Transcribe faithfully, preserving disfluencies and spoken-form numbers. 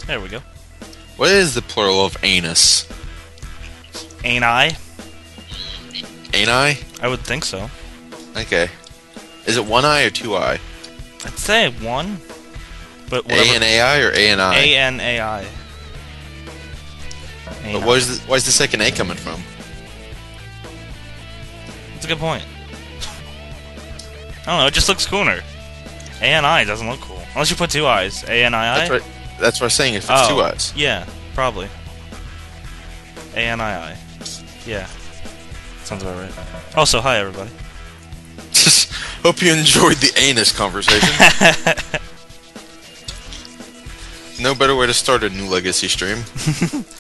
There we go. What is the plural of anus? Ain't I? Ani? I would think so. Okay. Is it one eye or two eye? I'd say one. But A N A I or A N I? A N A I. But where's the, where's the second A coming from? That's a good point. I don't know, it just looks cooler. A N I doesn't look cool. Unless you put two eyes. A N I I? That's what, that's what I'm saying, if it's oh, two eyes. Yeah, probably. A N I I. Yeah. Sounds about right. Also, hi everybody. Hope you enjoyed the anus conversation. No better way to start a new Legacy stream.